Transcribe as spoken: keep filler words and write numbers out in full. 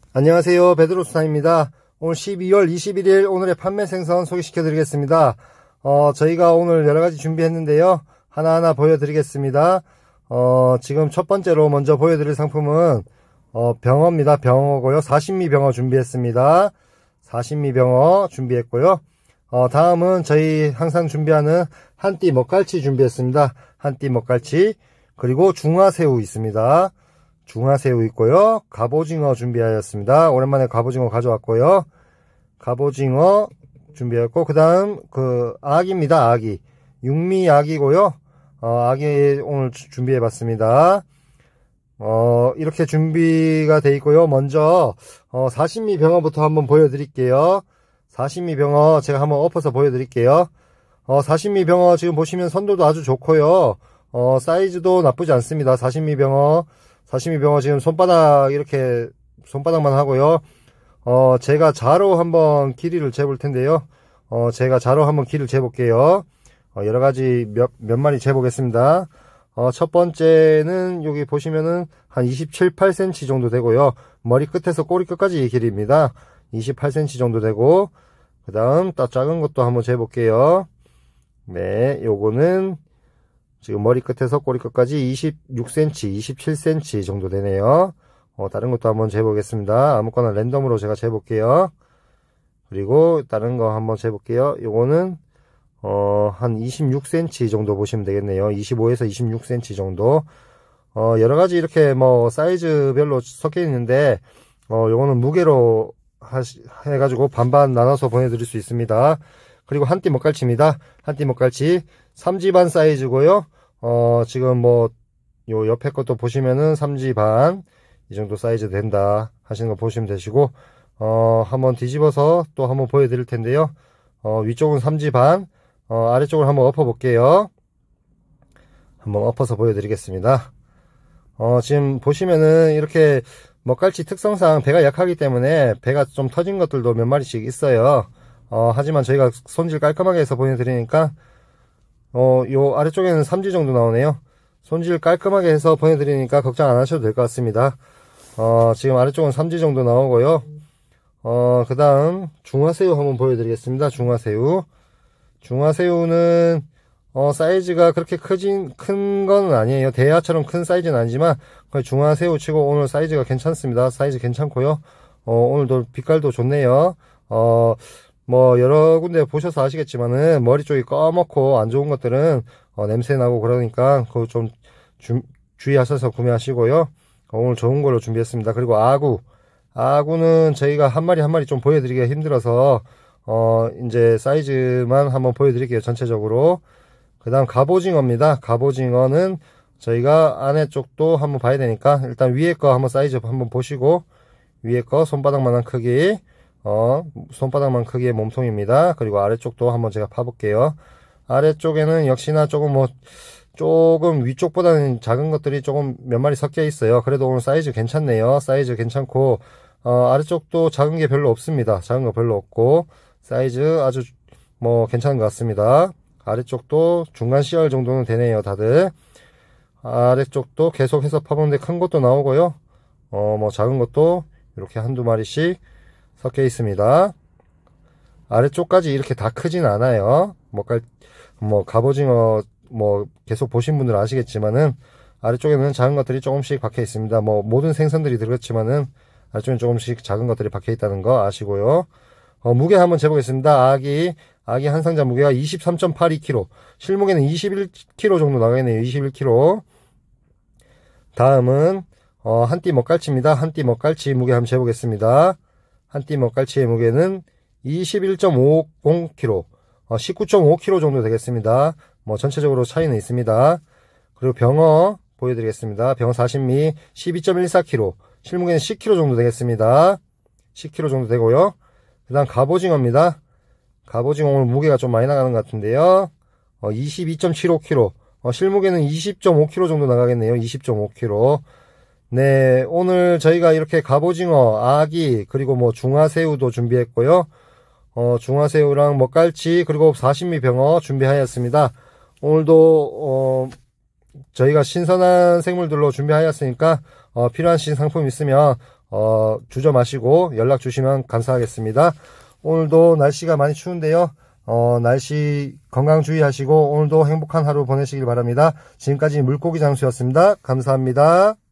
안녕하세요, 베드로스타입니다. 오늘 십이월 이십일일 오늘의 판매 생선 소개시켜 드리겠습니다. 어, 저희가 오늘 여러가지 준비했는데요, 하나하나 보여드리겠습니다. 어, 지금 첫 번째로 먼저 보여드릴 상품은 어, 병어입니다. 병어고요. 사십미 병어 준비했습니다. 사십미 병어 준비했고요. 어, 다음은 저희 항상 준비하는 한띠 먹갈치 준비했습니다. 한띠 먹갈치, 그리고 중화새우 있습니다. 중화새우 있고요. 갑오징어 준비하였습니다. 오랜만에 갑오징어 가져왔고요. 갑오징어 준비했고, 그 다음 그 아기입니다. 아기, 육미 아기고요. 어, 아기 오늘 준비해봤습니다. 어, 이렇게 준비가 돼 있고요. 먼저 어, 사십미 병어부터 한번 보여드릴게요. 사십미 병어 제가 한번 엎어서 보여드릴게요. 어, 사십미 병어 지금 보시면 선도도 아주 좋고요. 어, 사이즈도 나쁘지 않습니다. 사십미 병어 사십미 병어 지금 손바닥, 이렇게 손바닥만 하고요. 어, 제가 자로 한번 길이를 재볼 텐데요. 어, 제가 자로 한번 길이를 재볼게요. 어, 여러 가지 몇, 몇 마리 재보겠습니다. 어, 첫 번째는 여기 보시면은 한 이십칠, 팔 센티미터 정도 되고요. 머리 끝에서 꼬리 끝까지 길이입니다. 이십팔 센티미터 정도 되고, 그 다음 또 작은 것도 한번 재볼게요. 네, 요거는 지금 머리 끝에서 꼬리 끝까지 이십육 센티미터, 이십칠 센티미터 정도 되네요. 어, 다른 것도 한번 재보겠습니다. 아무거나 랜덤으로 제가 재볼게요. 그리고 다른 거 한번 재볼게요. 요거는 어, 한 이십육 센티미터 정도 보시면 되겠네요. 이십오에서 이십육 센티미터 정도. 어, 여러가지 이렇게 뭐 사이즈별로 섞여 있는데, 어, 요거는 무게로 하시, 해가지고 반반 나눠서 보내드릴 수 있습니다. 그리고 한띠 먹갈치입니다. 한띠 먹갈치 삼지 반 사이즈고요. 어, 지금 뭐 요 옆에 것도 보시면은 삼지 반 이 정도 사이즈 된다 하시는 거 보시면 되시고, 어, 한번 뒤집어서 또 한번 보여드릴 텐데요. 어, 위쪽은 삼지 반, 어, 아래쪽을 한번 엎어 볼게요. 한번 엎어서 보여드리겠습니다. 어, 지금 보시면은 이렇게 먹갈치 특성상 배가 약하기 때문에 배가 좀 터진 것들도 몇 마리씩 있어요. 어, 하지만 저희가 손질 깔끔하게 해서 보내드리니까, 어, 요 아래쪽에는 삼지 정도 나오네요. 손질 깔끔하게 해서 보내드리니까 걱정 안 하셔도 될 것 같습니다. 어, 지금 아래쪽은 삼지 정도 나오고요. 어, 그 다음 중화새우 한번 보여드리겠습니다. 중화새우. 중화새우는 어, 사이즈가 그렇게 크진, 큰 건 아니에요. 대하처럼 큰 사이즈는 아니지만 거의 중화새우 치고 오늘 사이즈가 괜찮습니다. 사이즈 괜찮고요. 어, 오늘도 빛깔도 좋네요. 어, 뭐 여러 군데 보셔서 아시겠지만은 머리 쪽이 꺼멓고 안 좋은 것들은 어, 냄새 나고 그러니까 그거 좀 주, 주의하셔서 구매하시고요. 어, 오늘 좋은 걸로 준비했습니다. 그리고 아구, 아구는 저희가 한 마리 한 마리 좀 보여드리기가 힘들어서 어, 이제 사이즈만 한번 보여드릴게요. 전체적으로. 그 다음 갑오징어입니다. 갑오징어는 저희가 안에 쪽도 한번 봐야 되니까 일단 위에 거 한번 사이즈 한번 보시고, 위에 거 손바닥만한 크기, 어, 손바닥만 크기의 몸통입니다. 그리고 아래쪽도 한번 제가 파볼게요. 아래쪽에는 역시나 조금 뭐, 조금 위쪽보다는 작은 것들이 조금 몇 마리 섞여 있어요. 그래도 오늘 사이즈 괜찮네요. 사이즈 괜찮고, 어, 아래쪽도 작은 게 별로 없습니다. 작은 거 별로 없고, 사이즈 아주 뭐 괜찮은 것 같습니다. 아래쪽도 중간 씨알 정도는 되네요, 다들. 아래쪽도 계속해서 파보는데 큰 것도 나오고요. 어, 뭐 작은 것도 이렇게 한두 마리씩 섞여 있습니다. 아래쪽까지 이렇게 다 크진 않아요. 뭐, 깔, 뭐, 갑오징어, 뭐, 계속 보신 분들은 아시겠지만은, 아래쪽에는 작은 것들이 조금씩 박혀 있습니다. 뭐, 모든 생선들이 들었지만은, 아래쪽에 조금씩 작은 것들이 박혀 있다는 거 아시고요. 어, 무게 한번 재보겠습니다. 아기, 아기 한 상자 무게가 이십삼 점 팔이 킬로그램. 실무게는 이십일 킬로그램 정도 나가겠네요. 이십일 킬로그램. 다음은, 어, 한띠 먹갈치입니다. 한띠 먹갈치 무게 한번 재보겠습니다. 한띠 먹갈치의 무게는 이십일 점 오공 킬로그램, 어, 십구 점 오 킬로그램 정도 되겠습니다. 뭐 전체적으로 차이는 있습니다. 그리고 병어 보여드리겠습니다. 병어 사십미 십이 점 일사 킬로그램, 실무게는 십 킬로그램 정도 되겠습니다. 십 킬로그램 정도 되고요. 그 다음 갑오징어입니다. 갑오징어 오늘 무게가 좀 많이 나가는 것 같은데요. 어, 이십이 점 칠오 킬로그램, 어, 실무게는 이십 점 오 킬로그램 정도 나가겠네요. 이십 점 오 킬로그램. 네, 오늘 저희가 이렇게 갑오징어, 아기, 그리고 뭐 중화새우도 준비했고요. 어, 중화새우랑 먹갈치, 그리고 사십미 병어 준비하였습니다. 오늘도 어, 저희가 신선한 생물들로 준비하였으니까 어, 필요하신 상품 있으면 어, 주저 마시고 연락 주시면 감사하겠습니다. 오늘도 날씨가 많이 추운데요. 어, 날씨 건강 주의하시고 오늘도 행복한 하루 보내시길 바랍니다. 지금까지 물고기 장수였습니다. 감사합니다.